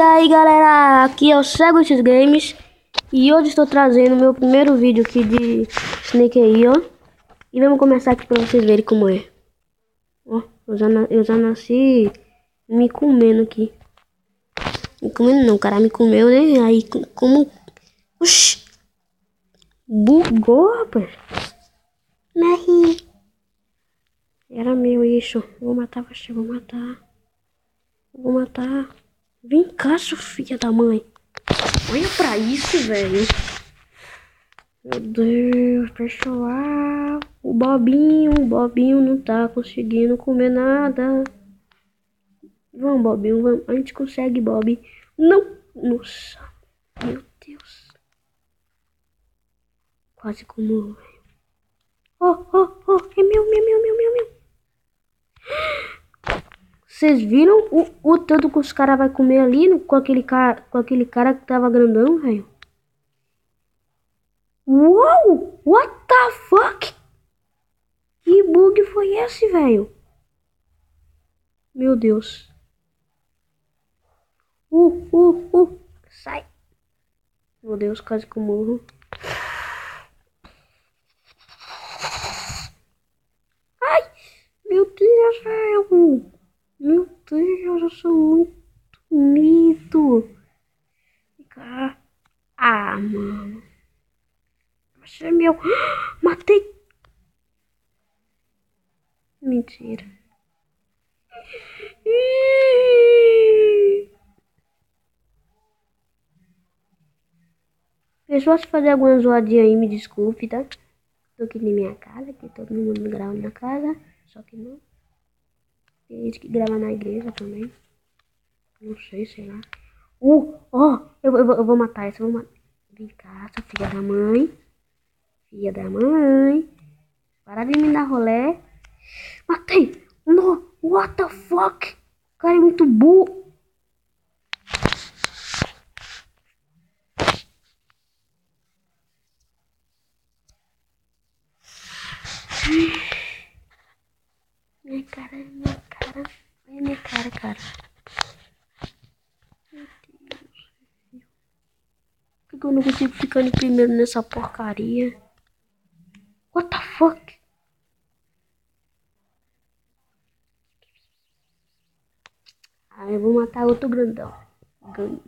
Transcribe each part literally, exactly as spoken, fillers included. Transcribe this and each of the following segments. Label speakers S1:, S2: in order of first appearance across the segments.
S1: aí galera, aqui é o Cego X Games e hoje estou trazendo meu primeiro vídeo aqui de Snake aí, ó. E vamos começar aqui pra vocês verem como é. Ó, eu já, eu já nasci me comendo aqui. Me comendo não, cara, me comeu, né? Aí como... Oxi! Bugou, rapaz. Morri. Era meu isso. Vou matar você, vou matar. Vou matar. Vem cá, sua filha da mãe. Olha pra isso, velho. Meu Deus, pessoal. O Bobinho, o Bobinho não tá conseguindo comer nada. Vamos, Bobinho, vamos. A gente consegue, Bob. Não. Nossa. Meu Deus. Quase como, velho. Oh, oh, oh. É meu, meu, meu, meu, meu, meu. Vocês viram o, o tanto que os caras vai comer ali no, com, aquele cara, com aquele cara que tava grandão, velho? Uou! What the fuck? Que bug foi esse, velho? Meu Deus. Uh, uh, uh. Sai. Meu Deus, quase que eu morro. Ai! Meu Deus, velho. Meu Deus, eu sou muito bonito. Ah, mano. Você é meu. Matei. Mentira. Pessoal, se fazer alguma zoadinha aí, me desculpe, tá? Tô aqui na minha casa, aqui todo mundo grava na casa, só que não. Tem gente que grava na igreja também. Não sei, sei lá. Uh, ó, oh, eu, eu, eu vou matar essa, eu vou matar. Vem cá, sua filha da mãe. Filha da mãe. Para de me dar rolé. Matei! No, what the fuck? O cara é muito burro. Minha cara, minha cara. Olha minha cara, cara. Meu Deus. Por que eu não consigo ficar em primeiro nessa porcaria? What the fuck? Ah, eu vou matar outro grandão. Porque,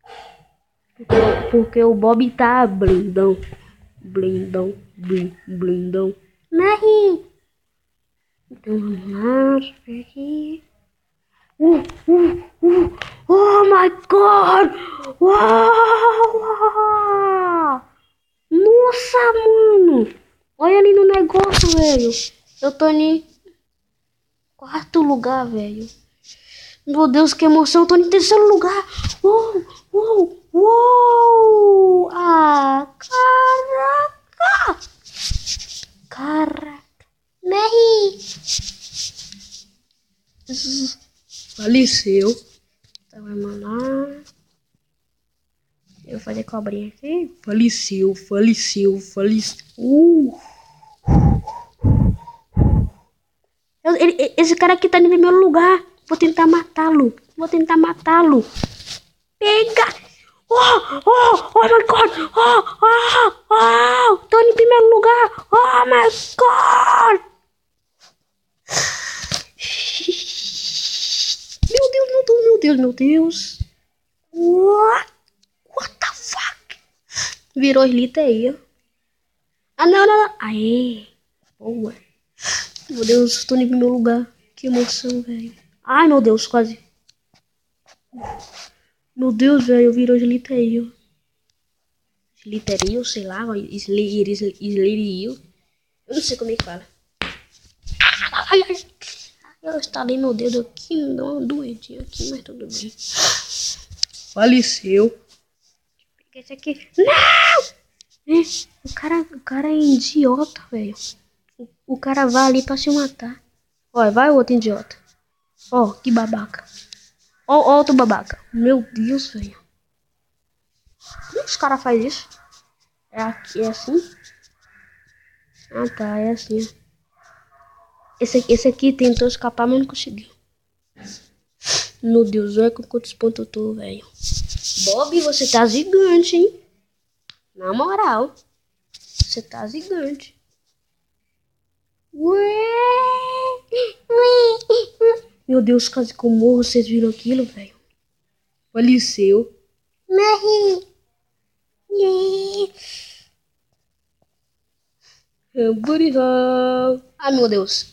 S1: porque o Bob tá blindão. Blindão, blim, blindão. Morri! Então vamos lá, aqui. Uh, uh, uh. Oh my god! Uau! Nossa, mano! Olha ali no negócio, velho. Eu tô em quarto lugar, velho. Meu Deus, que emoção. Eu tô em terceiro lugar. Uou, uou, uou! Ah, caraca! Caraca! Morri! Faleceu. Então vamos lá. Eu vou fazer cobrinha aqui. Faleceu, faleceu, faleceu. Uh. Eu, ele, esse cara aqui tá em primeiro lugar. Vou tentar matá-lo. Vou tentar matá-lo. Pega! Oh, oh, oh my god! Oh, oh, oh! Tô em primeiro lugar! Oh my god! Meu Deus, meu Deus, meu Deus, meu Deus. What? What the fuck? Virou slita aí, ó. Ah, não, não, não. Aê. Boa. Meu Deus, estou em primeiro lugar. Que emoção, velho. Ai, meu Deus, quase. Meu Deus, velho, virou slita aí, ó. Sliterio, sei lá, Slirio. Eu não sei como é que fala. Ai, ai. Eu estalei meu dedo aqui, me deu uma doedinha aqui, mas tudo bem. Faleceu. Peguei esse aqui. Não! É, o cara, o cara é idiota, velho. O, o cara vai ali pra se matar. Olha, vai o outro idiota. Ó, oh, que babaca. Ó, oh, outro babaca. Meu Deus, velho. Como os caras fazem isso? É aqui, é assim? Ah, tá, é assim. Esse, esse aqui tentou escapar, mas não conseguiu. Meu Deus, olha com quantos pontos eu tô, velho. Bob, você tá gigante, hein? Na moral. Você tá gigante. Meu Deus, quase que eu morro. Vocês viram aquilo, velho? Faleceu. Morri. Booty hole. Ai, meu Deus.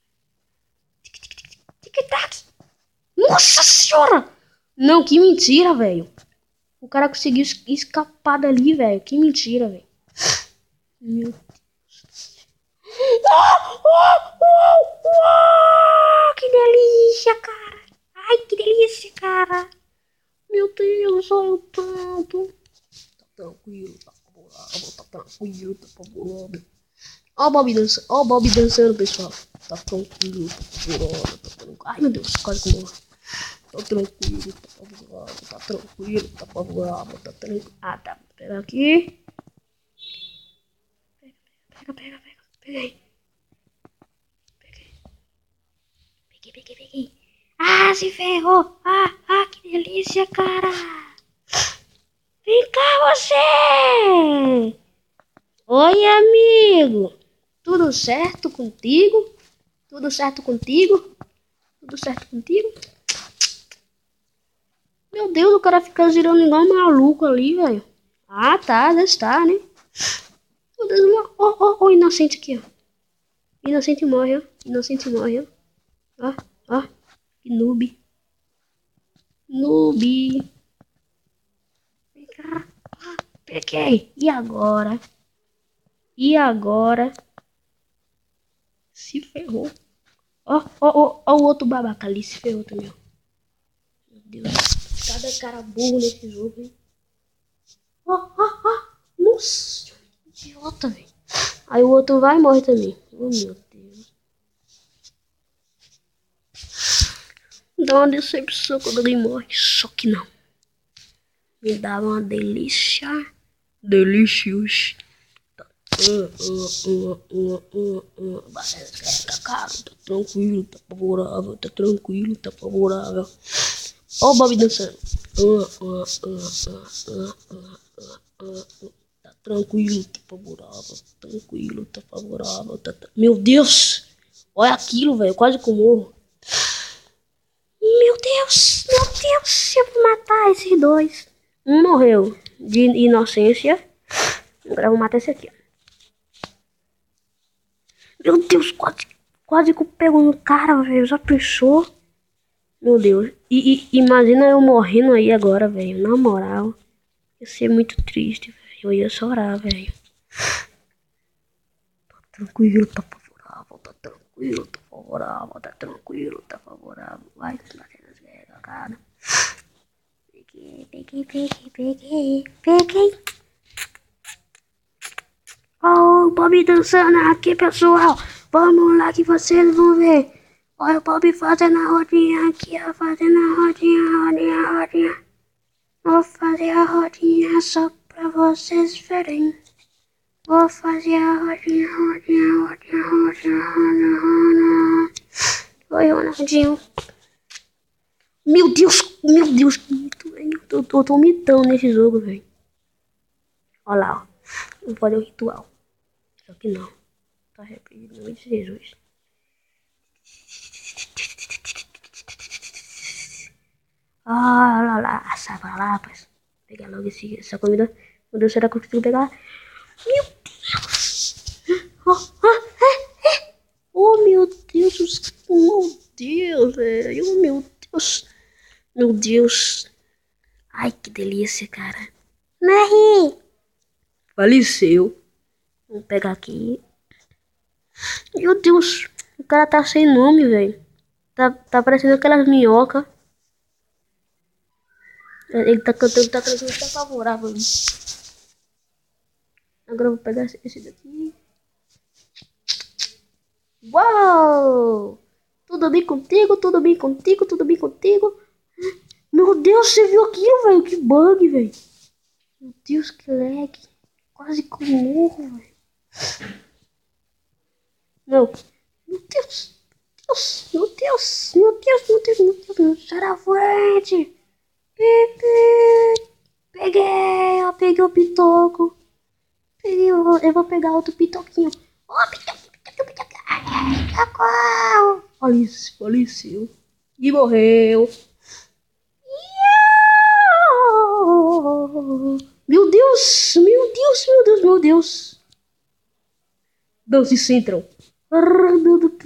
S1: Tic-tac. Nossa senhora. Não, que mentira, velho. O cara conseguiu es- escapar dali, velho. Que mentira, velho. Meu Deus. Oh, oh, oh, oh, que delícia, cara. Ai, que delícia, cara. Meu Deus, olha o tanto. Tá tranquilo, tá favorável, tá tranquilo, tá favorável. Ó o Bob dançando, ó o Bob dançando, pessoal. Tá tranquilo, tá favorável, tá tranquilo. Ai, meu Deus, quase que eu morro. Tá tranquilo, tá favorável, tá tranquilo, tá favorável, tá tranquilo. Ah, tá. Pega aqui. Pega, pega, pega. Peguei. Peguei. Peguei, peguei, peguei. Ah, se ferrou. Ah, ah, que delícia, cara. Vem cá, você. Oi, amigo. Tudo certo contigo? Tudo certo contigo? Tudo certo contigo? Meu Deus, o cara fica girando igual um maluco ali, velho. Ah, tá, já está, né? Meu Deus, ó, ó, ó, inocente aqui, ó. Inocente morre, ó. Inocente morre, ó. Ó, ó. Que noob. Noob. Vem cá. Ah, peguei. E agora? E agora? Se ferrou. Ó, ó, ó, ó o outro babaca ali. Se ferrou também, ó. Meu Deus. Cada cara burro nesse jogo, hein? Ó, ó, ó. Nossa. Idiota, velho. Aí o outro vai e morre também. Oh, meu Deus. Dá uma decepção quando alguém morre. Só que não. Me dá uma delícia. Delicious. Uh, uh, uh, uh, uh, uh. Cara, tá tranquilo, tá favorável, tá tranquilo, tá favorável. Ó o Bob dançando. Uh, uh, uh, uh, uh, uh, uh, uh. Tá tranquilo, tá favorável, tá tranquilo, tá favorável. Tá, tá... Meu Deus! Olha aquilo, velho, quase que eu morro. Meu Deus, meu Deus, eu vou matar esses dois. Um morreu de inocência. Agora eu vou matar esse aqui. Meu Deus, quase, quase que eu pego no cara, velho. Já pensou? Meu Deus. E, e imagina eu morrendo aí agora, velho. Na moral. Ia ser muito triste, velho. Eu ia chorar, velho. Tá tranquilo, tá favorável, tá tranquilo, tá favorável, tá tranquilo, tá favorável. Vai, tá cara. Peguei, peguei, peguei, peguei, peguei. Olha o Bob dançando aqui, pessoal. Vamos lá que vocês vão ver. Olha o Bob fazendo a rodinha aqui, ó. Fazendo a rodinha, rodinha, rodinha. Vou fazer a rodinha só pra vocês verem. Vou fazer a rodinha, rodinha, rodinha, rodinha, rodinha, rodinha. Oi, Ronaldinho. Meu Deus, meu Deus. Eu tô, tô, tô mitando nesse jogo, velho. Olha lá, ó. Vou fazer o ritual. Só que não. Tá arrependido, em nome de Jesus. Ah, lá, lá. Sai pra lá, rapaz. Pegar logo esse, essa comida. Meu Deus, será que eu consigo pegar? Meu Deus. Oh, oh, é, é. Oh, meu Deus. Meu Deus, velho. Oh, meu Deus. Meu Deus. Ai, que delícia, cara. Morri. Faleceu. Vamos pegar aqui. Meu Deus. O cara tá sem nome, velho. Tá, tá parecendo aquelas minhocas. Ele tá cantando, tá cantando, tá favorável. Agora eu vou pegar esse daqui. Uau! Tudo bem contigo? Tudo bem contigo? Tudo bem contigo? Meu Deus, você viu aquilo, velho? Que bug, velho. Meu Deus, que lag. Quase que eu morro, velho. Não. Meu Deus. Deus, meu Deus, meu Deus, meu Deus, meu Deus, meu Deus, sai da frente. Pipi. Peguei, eu peguei o pitoco. Peguei, o- eu vou pegar outro pitoquinho. Ô, oh, pitoco, pitoco, pitoco. Ai, socorro. Faleceu, faleceu. E morreu. Meu Deus, meu Deus, meu Deus, meu Deus. Doce Central. Meu Deus.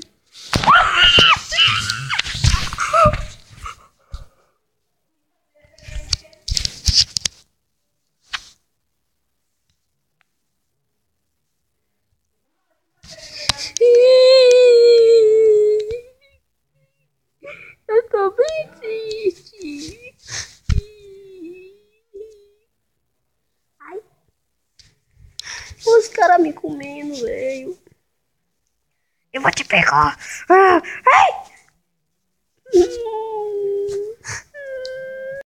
S1: Eu tô bem triste. Ai, os caras me comendo, velho. Eu vou te pegar. Ah, ai.